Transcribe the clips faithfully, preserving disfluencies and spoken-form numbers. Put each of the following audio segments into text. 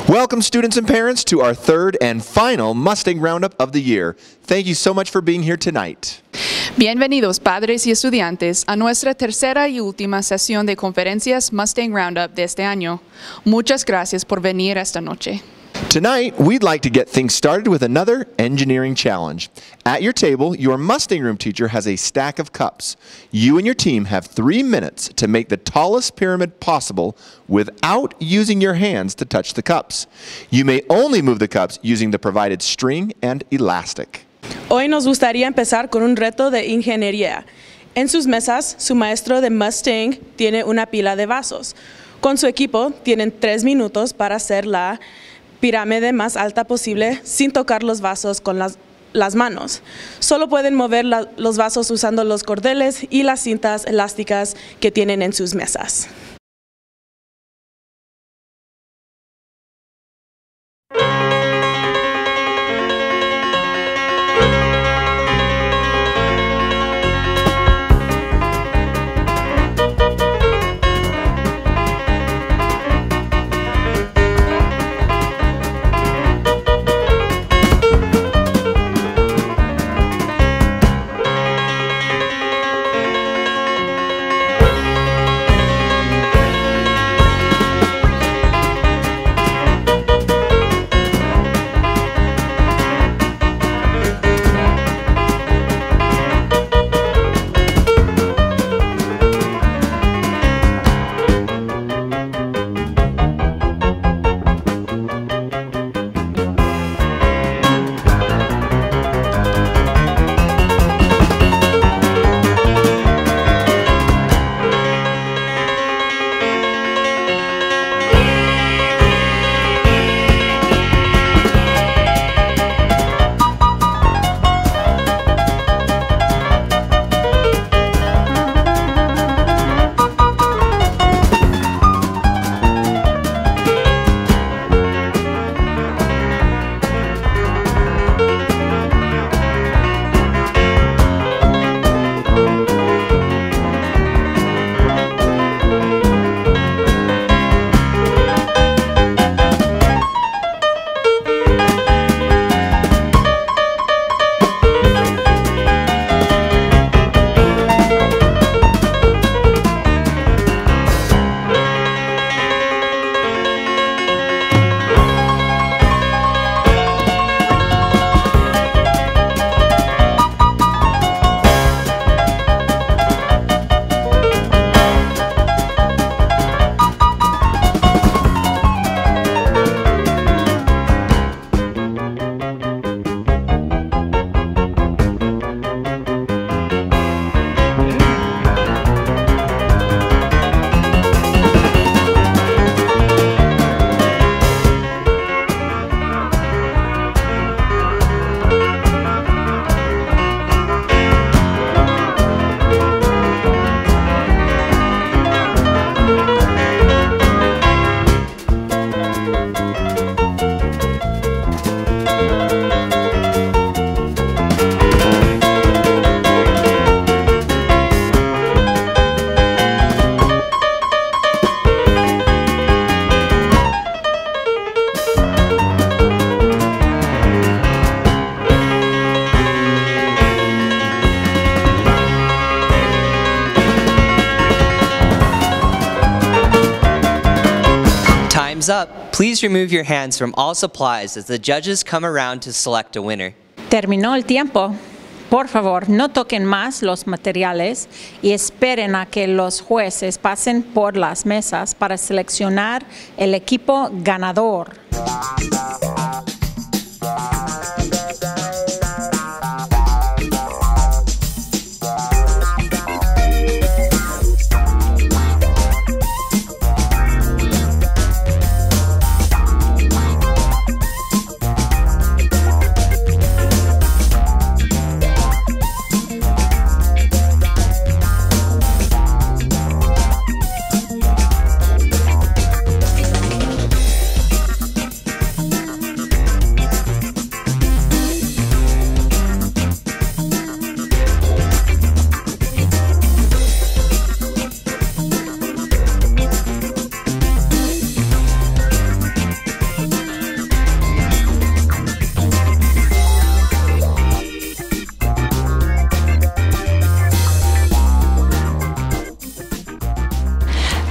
Welcome, students and parents, to our third and final Mustang Roundup of the year. Thank you so much for being here tonight. Bienvenidos, padres y estudiantes, a nuestra tercera y última sesión de conferencias Mustang Roundup de este año. Muchas gracias por venir esta noche. Tonight, we'd like to get things started with another engineering challenge. At your table, your Mustang Room teacher has a stack of cups. You and your team have three minutes to make the tallest pyramid possible without using your hands to touch the cups. You may only move the cups using the provided string and elastic. Hoy nos gustaría empezar con un reto de ingeniería. En sus mesas, su maestro de Mustang tiene una pila de vasos. Con su equipo, tienen tres minutos para hacer la pirámide más alta posible sin tocar los vasos con las, las manos. Solo pueden mover la, los vasos usando los cordeles y las cintas elásticas que tienen en sus mesas. Time's up. Please remove your hands from all supplies as the judges come around to select a winner. Terminó el tiempo. Por favor, no toquen más los materiales y esperen a que los jueces pasen por las mesas para seleccionar el equipo ganador.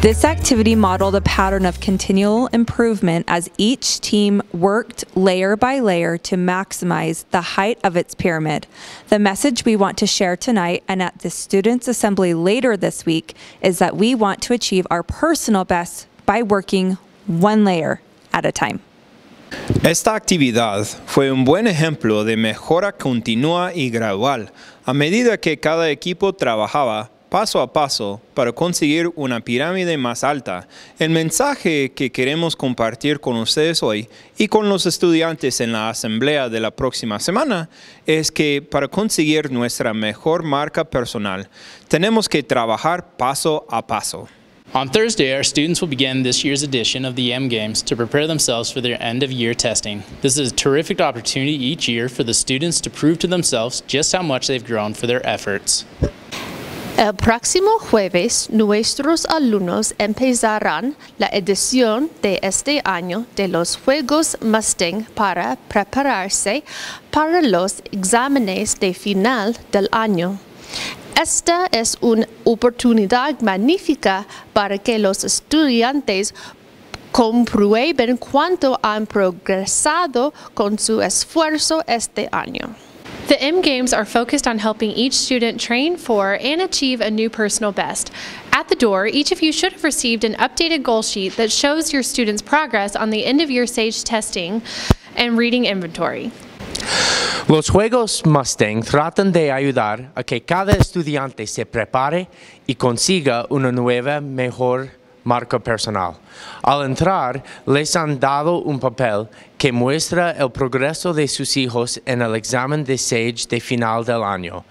This activity modeled a pattern of continual improvement as each team worked layer by layer to maximize the height of its pyramid. The message we want to share tonight and at the Students' Assembly later this week is that we want to achieve our personal best by working one layer at a time. Esta actividad fue un buen ejemplo de mejora continua y gradual a medida que cada equipo trabajaba paso a paso para conseguir una pirámide más alta. El mensaje que queremos compartir con ustedes hoy y con los estudiantes en la asamblea de la próxima semana es que para conseguir nuestra mejor marca personal, tenemos que trabajar paso a paso. On Thursday, our students will begin this year's edition of the M Games to prepare themselves for their end-of-year testing. This is a terrific opportunity each year for the students to prove to themselves just how much they've grown for their efforts. El próximo jueves, nuestros alumnos empezarán la edición de este año de los Juegos Mustang para prepararse para los exámenes de final del año. Esta es una oportunidad magnífica para que los estudiantes comprueben cuánto han progresado con su esfuerzo este año. The M Games are focused on helping each student train for and achieve a new personal best. At the door, each of you should have received an updated goal sheet that shows your students' progress on the end-of-year SAGE testing and reading inventory. Los Juegos Mustang tratan de ayudar a que cada estudiante se prepare y consiga una nueva, mejor marca personal. Al entrar, les han dado un papel que muestra el progreso de sus hijos en el examen de SAGE de final del año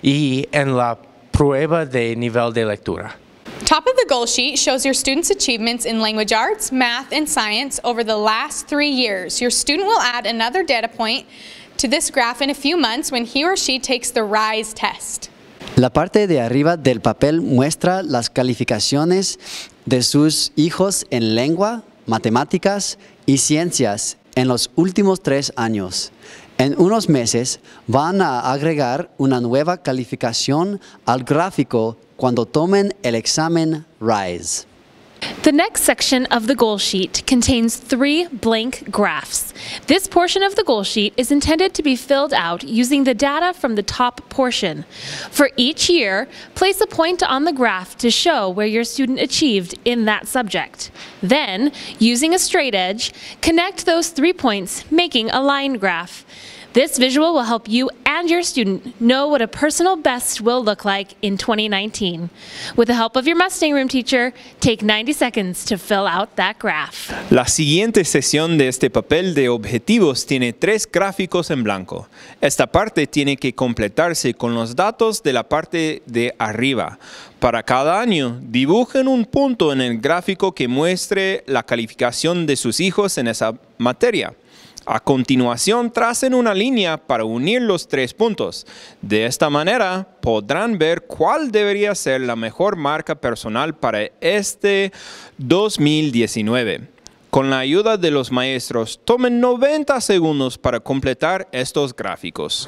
y en la prueba de nivel de lectura. Top of the goal sheet shows your students' achievements in language arts, math, and science over the last three years. Your student will add another data point to this graph in a few months when he or she takes the RISE test. La parte de arriba del papel muestra las calificaciones de sus hijos en lengua, matemáticas y ciencias en los últimos tres años. En unos meses van a agregar una nueva calificación al gráfico cuando tomen el examen RISE. The next section of the goal sheet contains three blank graphs. This portion of the goal sheet is intended to be filled out using the data from the top portion. For each year, place a point on the graph to show where your student achieved in that subject. Then, using a straight edge, connect those three points, making a line graph. This visual will help you and your student know what a personal best will look like in twenty nineteen. With the help of your Mustang Room teacher, take ninety seconds to fill out that graph. La siguiente sesión de este papel de objetivos tiene tres gráficos en blanco. Esta parte tiene que completarse con los datos de la parte de arriba. Para cada año, dibujen un punto en el gráfico que muestre la calificación de sus hijos en esa materia. A continuación, tracen una línea para unir los tres puntos. De esta manera, podrán ver cuál debería ser la mejor marca personal para este dos mil diecinueve. Con la ayuda de los maestros, tomen noventa segundos para completar estos gráficos.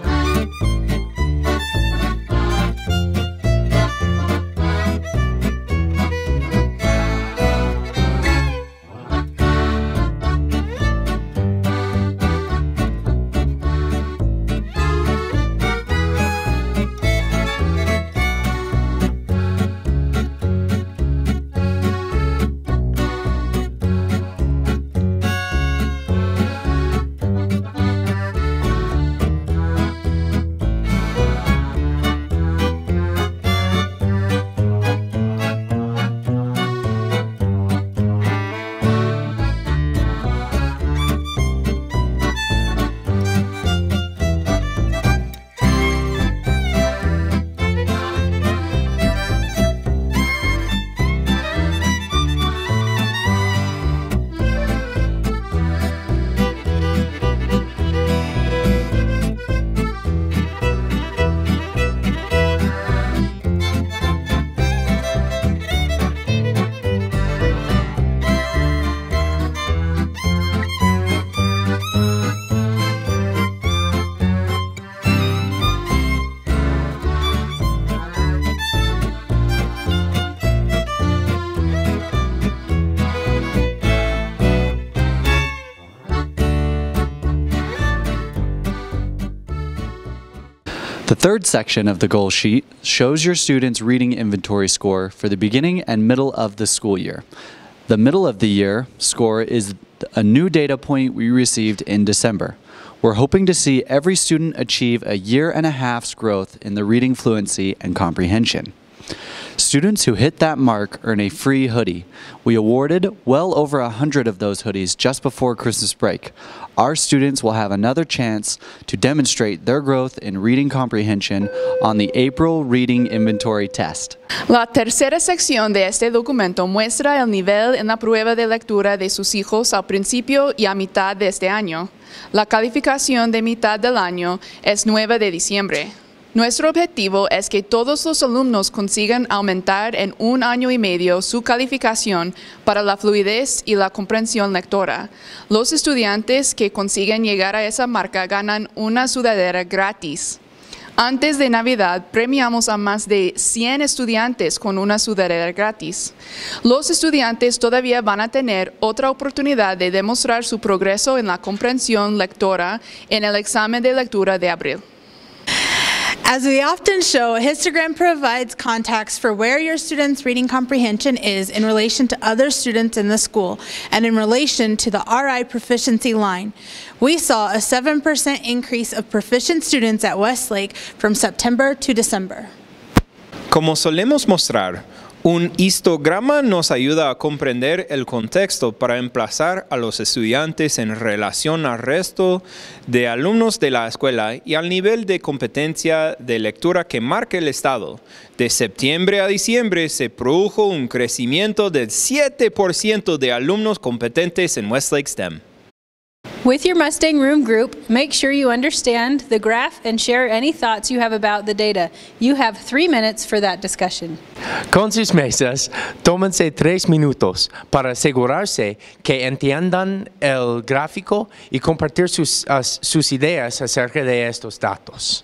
third section of the goal sheet shows your students' reading inventory score for the beginning and middle of the school year. The middle of the year score is a new data point we received in December. We're hoping to see every student achieve a year and a half's growth in the reading fluency and comprehension. Students who hit that mark earn a free hoodie. We awarded well over a hundred of those hoodies just before Christmas break. Our students will have another chance to demonstrate their growth in reading comprehension on the April Reading Inventory Test. La tercera sección de este documento muestra el nivel en la prueba de lectura de sus hijos al principio y a mitad de este año. La calificación de mitad del año es nueve de diciembre. Nuestro objetivo es que todos los alumnos consigan aumentar en un año y medio su calificación para la fluidez y la comprensión lectora. Los estudiantes que consiguen llegar a esa marca ganan una sudadera gratis. Antes de Navidad, premiamos a más de cien estudiantes con una sudadera gratis. Los estudiantes todavía van a tener otra oportunidad de demostrar su progreso en la comprensión lectora en el examen de lectura de abril. As we often show, a histogram provides context for where your students' reading comprehension is in relation to other students in the school and in relation to the R I proficiency line. We saw a seven percent increase of proficient students at Westlake from September to December. Como solemos mostrar, un histograma nos ayuda a comprender el contexto para emplazar a los estudiantes en relación al resto de alumnos de la escuela y al nivel de competencia de lectura que marca el estado. De septiembre a diciembre se produjo un crecimiento del siete por ciento de alumnos competentes en Westlake STEM. With your Mustang Room group, make sure you understand the graph and share any thoughts you have about the data. You have three minutes for that discussion. Con sus mesas, tómense tres minutos para asegurarse que entiendan el gráfico y compartir sus, uh, sus ideas acerca de estos datos.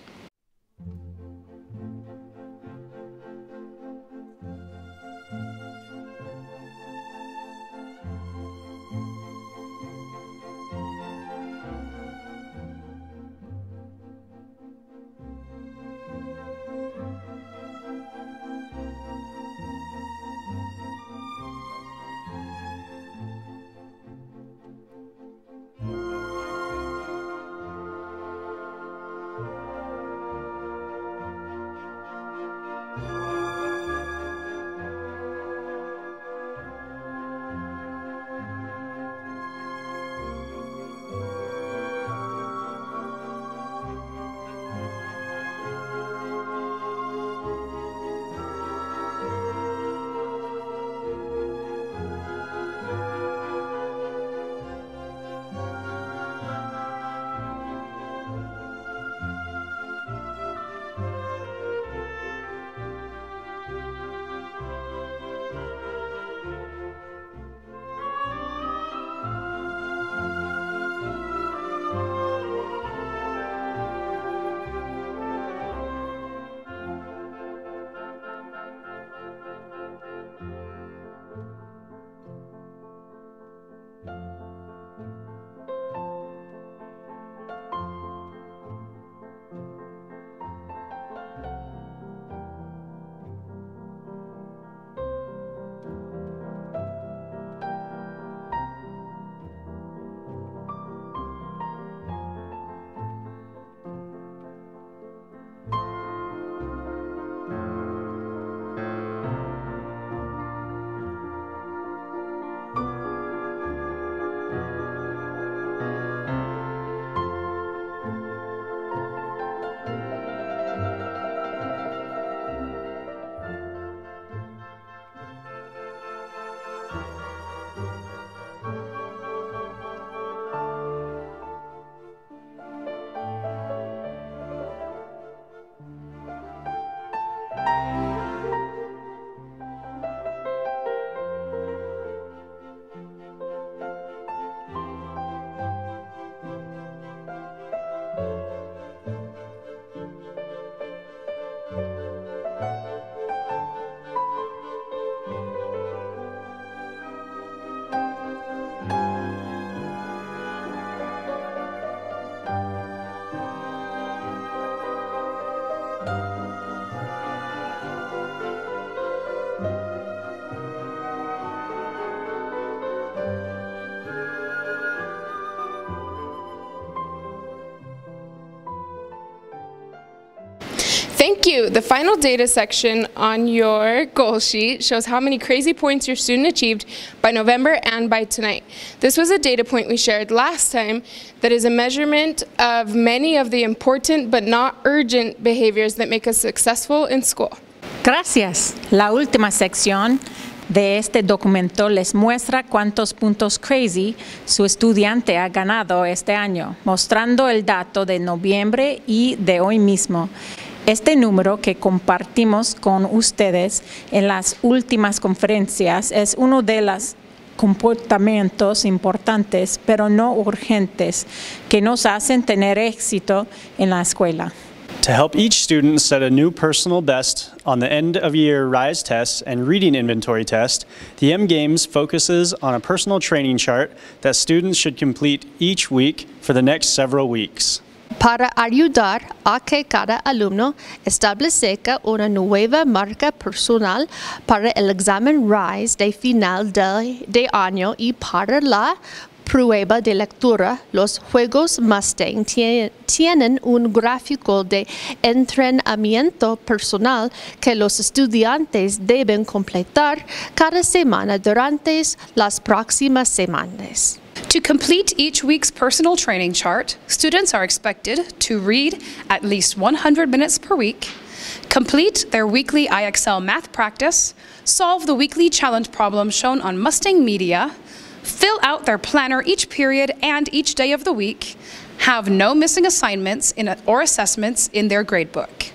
Thank you. The final data section on your goal sheet shows how many crazy points your student achieved by November and by tonight. This was a data point we shared last time that is a measurement of many of the important but not urgent behaviors that make us successful in school. Gracias. La última sección de este documento les muestra cuántos puntos crazy su estudiante ha ganado este año, mostrando el dato de noviembre y de hoy mismo. Este número que compartimos con ustedes en las últimas conferencias es uno de los comportamientos importantes, pero no urgentes, que nos hacen tener éxito en la escuela. To help each student set a new personal best on the end-of-year RISE test and reading inventory test, the M Games focuses on a personal training chart that students should complete each week for the next several weeks. Para ayudar a que cada alumno establezca una nueva marca personal para el examen RISE de final de, de año y para la prueba de lectura, los juegos Mustang tienen un gráfico de entrenamiento personal que los estudiantes deben completar cada semana durante las próximas semanas. To complete each week's personal training chart, students are expected to read at least one hundred minutes per week, complete their weekly I X L math practice, solve the weekly challenge problem shown on Mustang Media, fill out their planner each period and each day of the week, have no missing assignments in a, or assessments in their gradebook.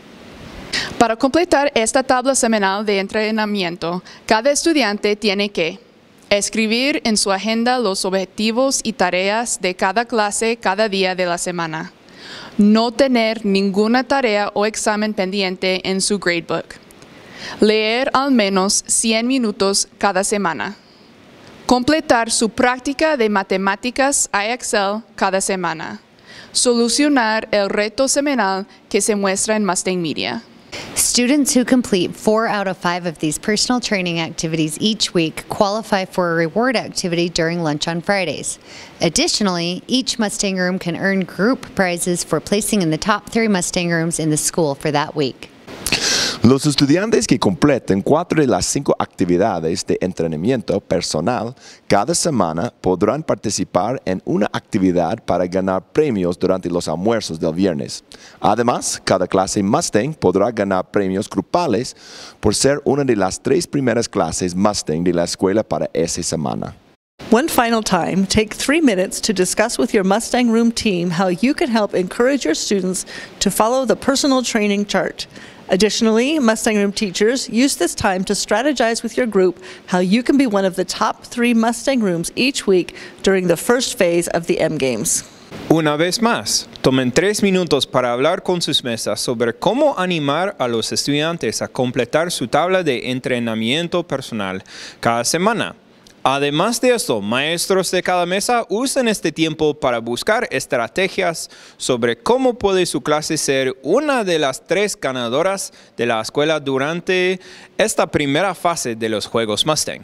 Para completar esta tabla semanal de entrenamiento, cada estudiante tiene que escribir en su agenda los objetivos y tareas de cada clase cada día de la semana. No tener ninguna tarea o examen pendiente en su gradebook. Leer al menos cien minutos cada semana. Completar su práctica de matemáticas I X L cada semana. Solucionar el reto semanal que se muestra en Mustang Media. Students who complete four out of five of these personal training activities each week qualify for a reward activity during lunch on Fridays. Additionally, each Mustang room can earn group prizes for placing in the top three Mustang rooms in the school for that week. Los estudiantes que completen cuatro de las cinco actividades de entrenamiento personal cada semana podrán participar en una actividad para ganar premios durante los almuerzos del viernes. Además, cada clase Mustang podrá ganar premios grupales por ser una de las tres primeras clases Mustang de la escuela para esa semana. One final time, take three minutes to discuss with your Mustang Room team how you can help encourage your students to follow the personal training chart. Additionally, Mustang Room teachers, use this time to strategize with your group how you can be one of the top three Mustang Rooms each week during the first phase of the M Games. Una vez más, tomen tres minutos para hablar con sus mesas sobre cómo animar a los estudiantes a completar su tabla de entrenamiento personal cada semana. Además de esto, maestros de cada mesa usen este tiempo para buscar estrategias sobre cómo puede su clase ser una de las tres ganadoras de la escuela durante esta primera fase de los Juegos Mustang.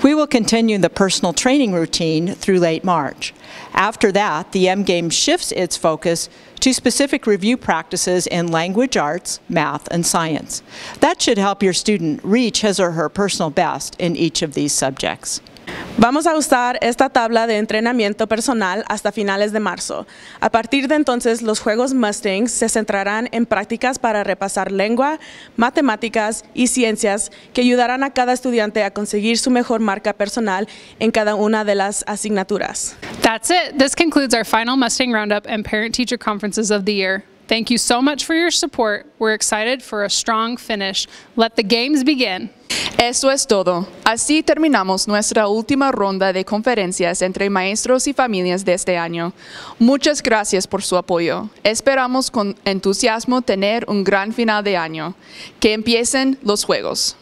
We will continue the personal training routine through late March. After that, the M Game shifts its focus to specific review practices in language arts, math, and science. That should help your student reach his or her personal best in each of these subjects. Vamos a usar esta tabla de entrenamiento personal hasta finales de marzo. A partir de entonces, los Juegos Mustang se centrarán en prácticas para repasar lengua, matemáticas y ciencias que ayudarán a cada estudiante a conseguir su mejor marca personal en cada una de las asignaturas. That's it. This concludes our final Mustang Roundup and Parent-Teacher Conferences of the year. Thank you so much for your support. We're excited for a strong finish. Let the games begin. Esto es todo. Así terminamos nuestra última ronda de conferencias entre maestros y familias de este año. Muchas gracias por su apoyo. Esperamos con entusiasmo tener un gran final de año. Que empiecen los juegos.